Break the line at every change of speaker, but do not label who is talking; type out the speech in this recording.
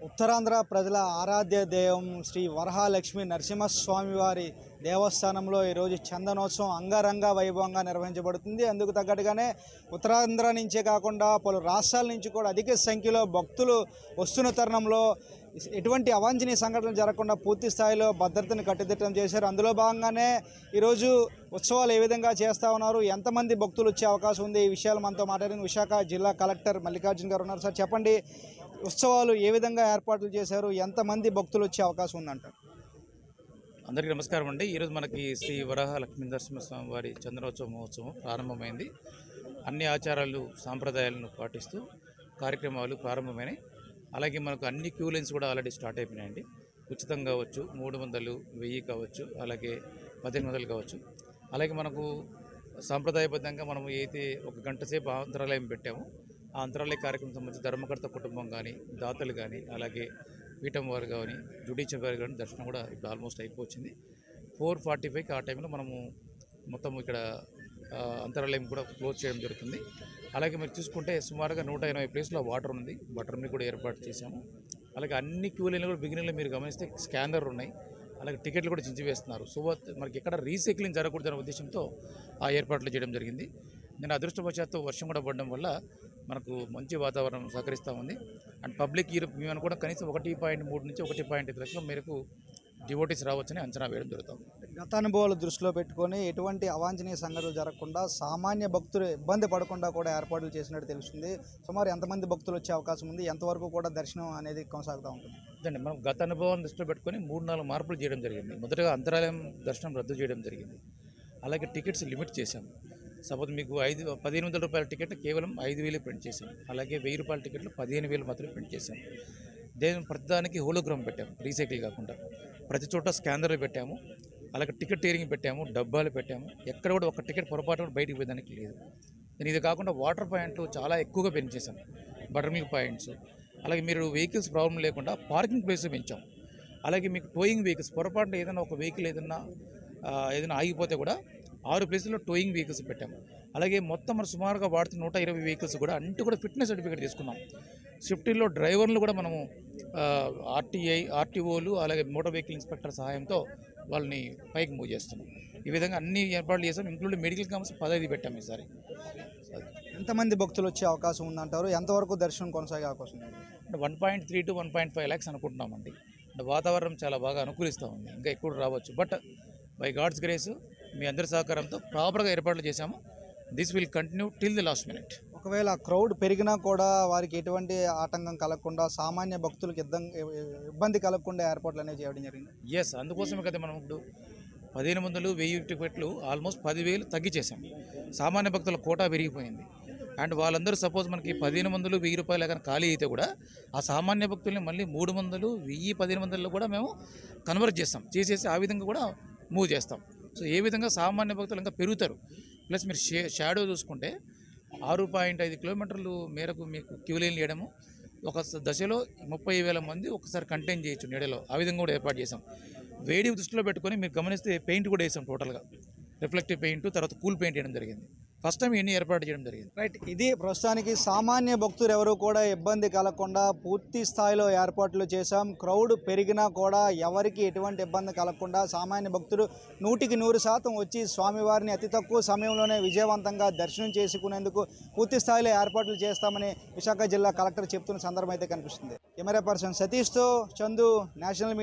ఉత్తరాంధ్ర ప్రజల ఆరాధ్య దైవం శ్రీ వరహాలక్ష్మి నరసింహస్వామి వారి దేవస్థానంలో ఈరోజు చందనోత్సవం అంగరంగ వైభవంగా నిర్వహించబడుతుంది. అందుకు తగ్గట్టుగానే ఉత్తరాంధ్ర నుంచే కాకుండా పలు రాష్ట్రాల నుంచి కూడా అధిక సంఖ్యలో భక్తులు వస్తున్న తరుణంలో ఎటువంటి అవాంఛనీయ సంఘటనలు జరగకుండా పూర్తి స్థాయిలో భద్రతను కట్టుదిట్టం చేశారు. అందులో భాగంగానే ఈరోజు ఉత్సవాలు ఏ విధంగా చేస్తూ ఉన్నారు, ఎంతమంది భక్తులు వచ్చే అవకాశం ఉంది, ఈ విషయాలు మనతో మాట్లాడిన విశాఖ జిల్లా కలెక్టర్ మల్లికార్జున్ గారు ఉన్నారు. సార్ చెప్పండి, ఉత్సవాలు ఏ విధంగా ఏర్పాట్లు చేశారు, ఎంతమంది భక్తులు వచ్చే అవకాశం ఉందంటారు?
అందరికీ నమస్కారం అండి. ఈరోజు మనకి శ్రీ వరహాలక్ష్మి నరసింహస్వామి వారి చంద్రోత్సవ మహోత్సవం ప్రారంభమైంది. అన్ని ఆచారాలు సాంప్రదాయాలను పాటిస్తూ కార్యక్రమాలు ప్రారంభమైనాయి. అలాగే మనకు అన్ని క్యూ లైన్స్ కూడా ఆల్రెడీ స్టార్ట్ అయిపోయినాయండి. ఉచితంగా కావచ్చు, 300, 1000 కావచ్చు, అలాగే 1800 కావచ్చు. అలాగే మనకు సాంప్రదాయబద్ధంగా మనం అయితే 1 గంట సేపు అంతరాలయం పెట్టాము. ఆ అంతరాలయ కార్యక్రమం సంబంధించి ధర్మకర్త కుటుంబం కానీ, దాతలు కానీ, అలాగే పీఠం వారు కానీ, జుడిషియల్ వారు కానీ దర్శనం కూడా ఇప్పుడు ఆల్మోస్ట్ అయిపోయింది. 4:45కి ఆ టైంలో మనము మొత్తం ఇక్కడ అంతరాలయం కూడా క్లోజ్ చేయడం జరుగుతుంది. అలాగే మీరు చూసుకుంటే సుమారుగా 180 ప్లేస్లో వాటర్ ఉంది, వాటర్ని కూడా ఏర్పాటు చేశాము. అలాగే అన్ని క్యూ లైన్లు కూడా బిగినింగ్లో మీరు గమనిస్తే స్కానర్ ఉన్నాయి, అలాగే టికెట్లు కూడా చించివేస్తున్నారు. సో మనకి ఎక్కడ రీసైక్లింగ్ జరగకూడదనే ఉద్దేశంతో ఆ ఏర్పాట్లు చేయడం జరిగింది. నేను అదృష్టవశాత్తు వర్షం కూడా పడడం వల్ల మనకు మంచి వాతావరణం సహకరిస్తూ ఉంది. అండ్ పబ్లిక్ మేము కూడా కనీసం 1.3 నుంచి 1.5 లక్షల మేరకు డివోటీస్ రావచ్చని అంచనా వేయడం జరుగుతుంది.
గత అనుభవాలు దృష్టిలో పెట్టుకొని ఎటువంటి అవాంఛనీయ సంఘటనలు జరగకుండా సామాన్య భక్తులు ఇబ్బంది పడకుండా కూడా ఏర్పాట్లు చేసినట్టు తెలుస్తుంది. సుమారు ఎంతమంది భక్తులు వచ్చే అవకాశం ఉంది, ఎంతవరకు కూడా దర్శనం అనేది కొనసాగుతూ ఉంటుంది?
అదండి, మనం గత అనుభవాన్ని దృష్టిలో పెట్టుకొని 3-4 మార్పులు చేయడం జరిగింది. మొదటగా అంతరాలయం దర్శనం రద్దు చేయడం జరిగింది. అలాగే టికెట్స్ లిమిట్ చేశాము. సపోజ్ మీకు 1,500 రూపాయల టికెట్ కేవలం 5,000 ప్రింట్ చేశాం. అలాగే 1,000 రూపాయల టికెట్లు 15,000 మాత్రమే ప్రింట్ చేశాం. ప్రతిదానికి హోలోగ్రామ్ పెట్టాము, రీసైకిల్ కాకుండా. ప్రతి చోట స్కానర్లు పెట్టాము, అలాగే టికెట్ టీరింగ్ పెట్టాము, డబ్బాలు పెట్టాము. ఎక్కడ కూడా ఒక టికెట్ పొరపాటు కూడా బయటికి పోయేదానికి లేదు. ఇది కాకుండా వాటర్ పాయింట్లు చాలా ఎక్కువగా పెంచేసాం, బటర్ మిల్క్ పాయింట్స్. అలాగే మీరు వెహికల్స్ ప్రాబ్లం లేకుండా పార్కింగ్ ప్లేస్ పెంచాం. అలాగే మీకు టోయింగ్ వెహికల్స్ పొరపాటున ఏదైనా ఒక వెహికల్ ఏదైనా ఆగిపోతే కూడా 6 ప్లేసుల్లో టోయింగ్ వెహికల్స్ పెట్టాము. అలాగే మొత్తం మనం సుమారుగా వాడుతున్న 120 వెహికల్స్ కూడా అన్నిటి కూడా ఫిట్నెస్ సర్టిఫికేట్ తీసుకున్నాం. స్విఫ్టీలో డ్రైవర్లు కూడా మనము ఆర్టీఓలు అలాగే మోటార్ వెహికల్ ఇన్స్పెక్టర్ సహాయంతో వాళ్ళని పైకి మూవ్ చేస్తున్నాం. ఈ విధంగా అన్ని ఏర్పాట్లు చేస్తాం. ఇంక్లూడింగ్ మెడికల్ క్యాంప్స్ 15 పెట్టాము ఈసారి.
ఎంతమంది భక్తులు వచ్చే అవకాశం ఉందంటారు, ఎంతవరకు దర్శనం కొనసాగే అవకాశం ఉంది?
1.3 to 1.5 lakhs అనుకుంటున్నామండి. వాతావరణం చాలా బాగా అనుకూలిస్తూ ఉంది, ఇంకా ఎక్కువ రావచ్చు. బట్ బై గాడ్స్ గ్రేస్ మీ అందరి సహకారంతో ప్రాపర్గా ఏర్పాట్లు చేశాము. This will continue till the last minute.
ఒకవేళ క్రౌడ్ పెరిగినా కూడా వారికి ఎటువంటి ఆటంకం కలగకుండా, సామాన్య భక్తులకు ఇబ్బంది కలగకుండా ఏర్పాట్లు అనేవి చేయడం జరిగింది.
ఎస్, అందుకోసమే కదా మనం ఇప్పుడు 1,500, 1000 టికెట్లు ఆల్మోస్ట్ 10,000 తగ్గించేసాం. సామాన్య భక్తుల కోటా పెరిగిపోయింది. అండ్ వాళ్ళందరూ సపోజ్ మనకి 1,500, 1000 రూపాయలు కానీ ఖాళీ అయితే కూడా ఆ సామాన్య భక్తుల్ని మళ్ళీ 300, 1000, 1,500లో కూడా మేము కన్వర్ట్ చేసేసి ఆ విధంగా కూడా మూవ్ చేస్తాం. సో ఏ విధంగా సామాన్య భక్తులు ఇంకా పెరుగుతారు. ప్లస్ మీరు షాడో చూసుకుంటే 6.5 కిలోమీటర్లు మేరకు మీకు క్యూ లైన్లు వేయడము, ఒక దశలో 30,000 మంది ఒకసారి కంటైన్ చేయొచ్చు నీడలో. ఆ విధంగా కూడా ఏర్పాటు చేసాం. వేడి దృష్టిలో పెట్టుకొని మీరు గమనిస్తే పెయింట్ కూడా వేసాం. టోటల్గా రిఫ్లెక్టివ్ పెయింట్, తర్వాత కూల్ పెయింట్ వేయడం జరిగింది. ఫస్ట్ టైం ఇవన్నీ ఏర్పాటు చేయడం జరిగింది.
రైట్, ఇది ప్రస్తుతానికి సామాన్య భక్తులు ఎవరు కూడా ఇబ్బంది కలగకుండా పూర్తి స్థాయిలో ఏర్పాట్లు చేశాం. క్రౌడ్ పెరిగినా కూడా ఎవరికి ఎటువంటి ఇబ్బంది కలగకుండా సామాన్య భక్తులు 100% వచ్చి స్వామివారిని అతి తక్కువ సమయంలోనే విజయవంతంగా దర్శనం చేసుకునేందుకు పూర్తి స్థాయిలో ఏర్పాట్లు చేస్తామని విశాఖ జిల్లా కలెక్టర్ చెప్తున్న సందర్భం అయితే కనిపిస్తుంది. కెమెరా పర్సన్ సతీష్తో చందు, నేషనల్